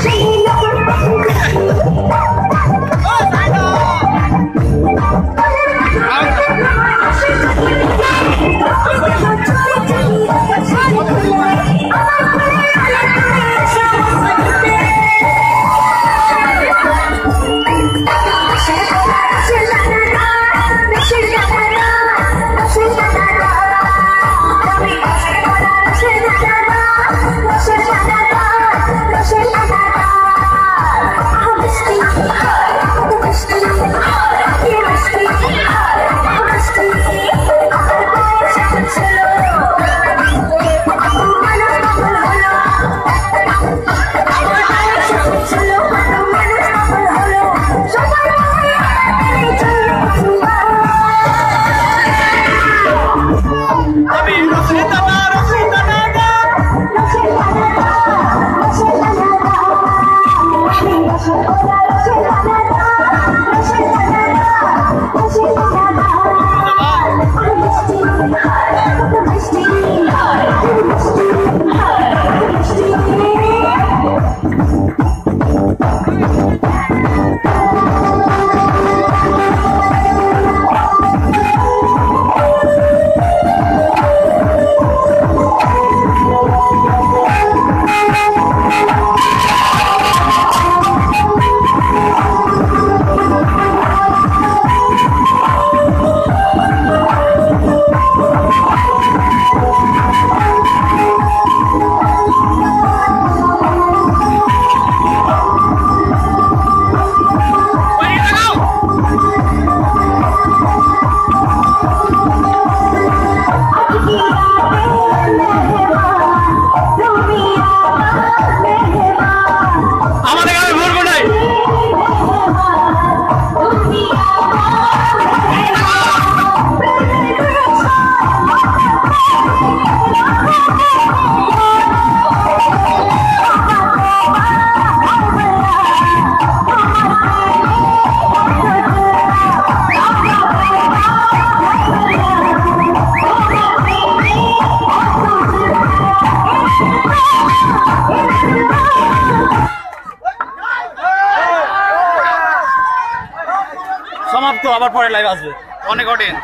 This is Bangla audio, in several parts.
সমাপ্ত, আবার পরে লাইভ আসবে অনেক অডিয়েন্স।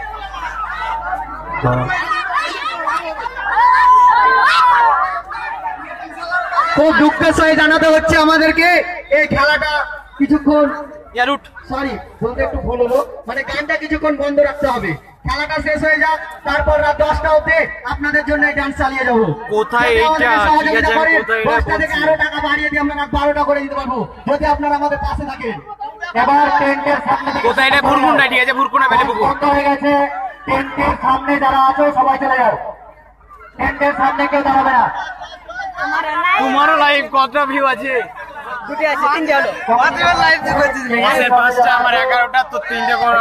খুব দুঃখের সঙ্গে জানাতে হচ্ছে আমাদেরকে এই খেলাটা কিছুক্ষণ সরি বলতে একটু ভুল হলো, মানে গানটা কিছুক্ষণ বন্ধ রাখতে হবে। খেলাটা শেষ হয়ে যাক, তারপর রাত 10টা অবধি আপনাদের জন্য ডান্স চালিয়ে যাবো। কোথায় এইটা? 10টা থেকে আরো টাকা বাড়িয়ে দিয়ে আমরা 12টা করে দিতে পারবো যদি আপনারা আমাদের পাশে থাকেন। এবার টেন্টের সামনে কোথায় এটা? ভুরকুন্ডা, ঠিক আছে, ভুরকুন্ডা বেলে পুকুর বন্ধ হয়ে গেছে। টেন্টের সামনে যারা আছো সবাই চলে যাও, টেন্টের সামনে কেউ দাঁড়াবে না। তোমারও লাইভ কতটা ভিউ আছে? দুটি আছে, তিনটে হলো। আমাদের 5টা, আমার 11টা, তো 3টে করে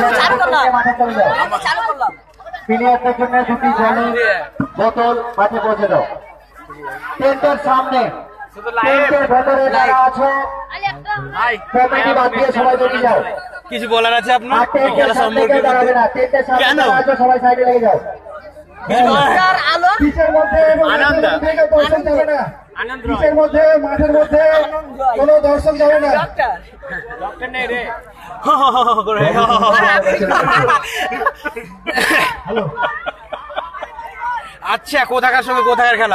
চালু করলাম। প্লেয়ারদের জন্য দুটি জলের বোতল মাঠে পৌঁছে দাও। টেন্টের সামনে টেন্টের ভেতরে যারা আছো কমিটি বাদ দিয়ে সবাই বেরিয়ে যাও। কিছু বলার আছে আপনার আর টেন্টের খেলা সামনে সম্পর্কে? কেউ দাঁড়াবে না, টেন্টের সামনে কেন? যারা আছো সবাই সাইডে লেগে যাও। পিচের মধ্যে এবং আনন্দ। দর্শক যাবে না, আনন্দ পিচের মধ্যে মাঠের মধ্যে কোনো দর্শক যাবে না। ডক্টর নেই রে। হ্যালো, আচ্ছা, কোথাকার সঙ্গে কোথাকার খেলা?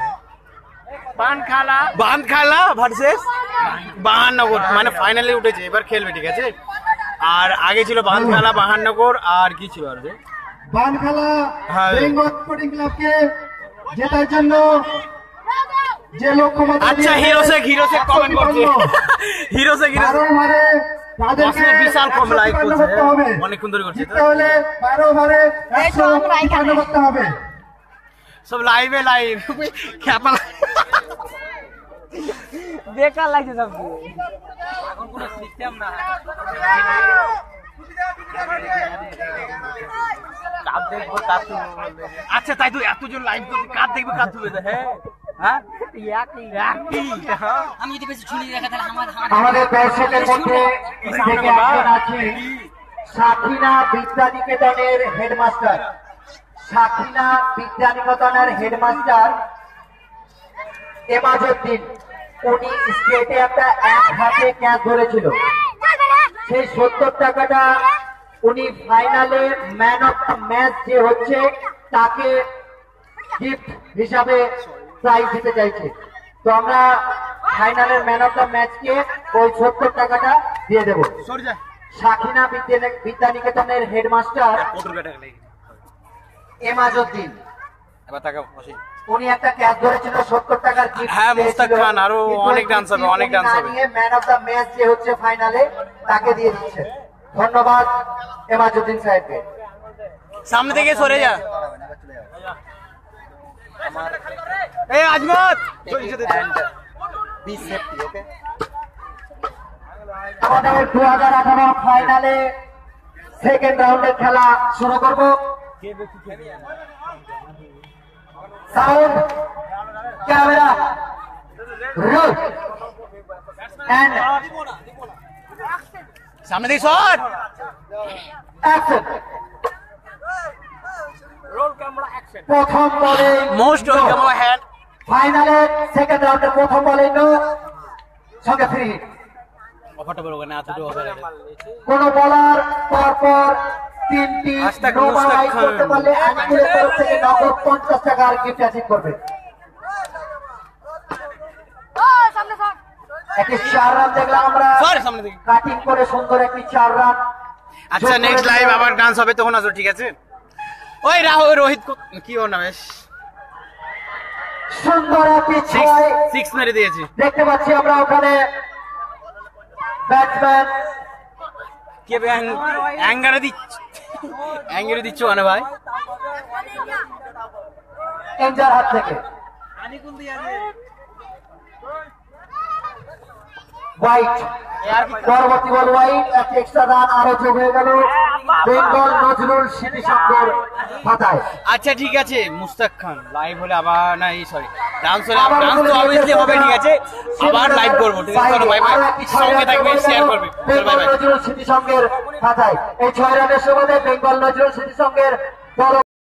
বানখালা ভার্সেস বাহান্নগর, মানে ফাইনালে উঠেছে, এবার খেলবে, ঠিক আছে। আর আগে ছিল বানখালা, বাহান্নগর, আর কি ছিল? আর বানখালা হ্যাঁ। বেঙ্গল স্পোর্টিং ক্লাবকে জেতার জন্য যে লক্ষ্য আচ্ছা, হিরোসেক কমেন্ট করছে। হিরোসেক তাদেরকে বিশাল কম লাইক করছে, করতে হবে। অনেকক্ষণ ধরে করছে। জিততে হলে 12 ওভারে 155 করতে হবে। সব লাইভে লাইভ খেপা বেকার লাগছে সব। এখন কোনো সিস্টেম না। আচ্ছা, তাই তো এতজন লাইভ করতে কার দেখবে, কার ধুবে? হ্যাঁ, আমি যদি বেশি ছুরি দেখা তাহলে আমাদের দর্শকের মধ্যে থেকে একজন আছে সাকিনা বিদ্যানিকেতনের হেডমাস্টার। সাকিনা বিদ্যানিকেতনের হেডমাস্টার এমাজউদ্দিন। উনি স্টেটে একটা এক হাতে ক্যাচ ধরেছিল, সেই 70 টাকাটা উনি ফাইনালে ম্যান অফ দ্য ম্যাচ যে হচ্ছে তাকে গিফট হিসাবে প্রাইজ দিতে চাইছে। তো আমরা ফাইনালের ম্যান অফ দ্য ম্যাচকে ওই 70 টাকাটা দিয়ে দেবো। সাখিনা বিদ্যানিকেতনের হেডমাস্টার এমাজউদ্দিন, উনি একটা ক্যাচ ধরেছিল 70 টাকার গিফট। হ্যাঁ, মুস্তাক খান, আরো অনেক ডান্স হবে, অনেক ডান্স হবে। ম্যান অফ দ্য ম্যাচ যে হচ্ছে ফাইনালে তাকে দিয়ে দিচ্ছে। ধন্যবাদ এমাজউদ্দিন সাহেবকে। সামনে থেকে সরে যা। এই আজমত আমাদের 2018 ফাইনালে সেকেন্ড রাউন্ডের খেলা শুরু করব। সাউন্ড, ক্যামেরা, রোল এন্ড সামনে থেকে সর। অ্যাকশন। প্রথম বলে মোস্ট ওয়েলকাম হ্যান্ড। ফাইনালের সেকেন্ড রাউন্ডের প্রথম বলে নো, সঙ্গে ফ্রি হিট। অফারটা বড় না, এতটুকু অফার আছে। কোন বলার পরপর 3টি নো বাই করতে পারলে আঙ্গুলের তরফ থেকে নগদ 50 টাকার গিফট অ্যাচিভ করবে। একটি 4 রান দেখলাম আমরা, সামনে থেকে। কাটিং করে সুন্দর একটি 4 রান। আচ্ছা, নেক্সট লাইভ আবার ডান্স হবে, তখন আসো, ঠিক আছে? ওই রাহুল রোহিত কি ওর নাম, বেশ সুন্দর একটি 6 মেরে দিয়েছি। দেখতে পাচ্ছি আমরা ওখানে ব্যাটসম্যান কে অ্যাঙ্গারে দিচ্ছ মানে ভাই এঞ্জার হাত থেকে হোয়াইট, পরবর্তী বল হোয়াইট, একটি এক্সট্রা রান আরো যোগ হয়ে গেল বেঙ্গল নজরুল স্মৃতি সংঘের খাতায়। আচ্ছা ঠিক আছে, মুস্তাক খান লাইভ হলে আবার না, এই সরি ডান্স হলে ডান্স তো অবভিয়াসলি হবে, ঠিক আছে? আবার লাইভ করবো, ঠিক আছে? চলো বাই বাই, সঙ্গে থাকবে, শেয়ার করবে, চলো বাই বাই। নজরুল স্মৃতি সংঘের খাতায় এই 6 রানের সুবাদে বেঙ্গল নজরুল স্মৃতি সংঘের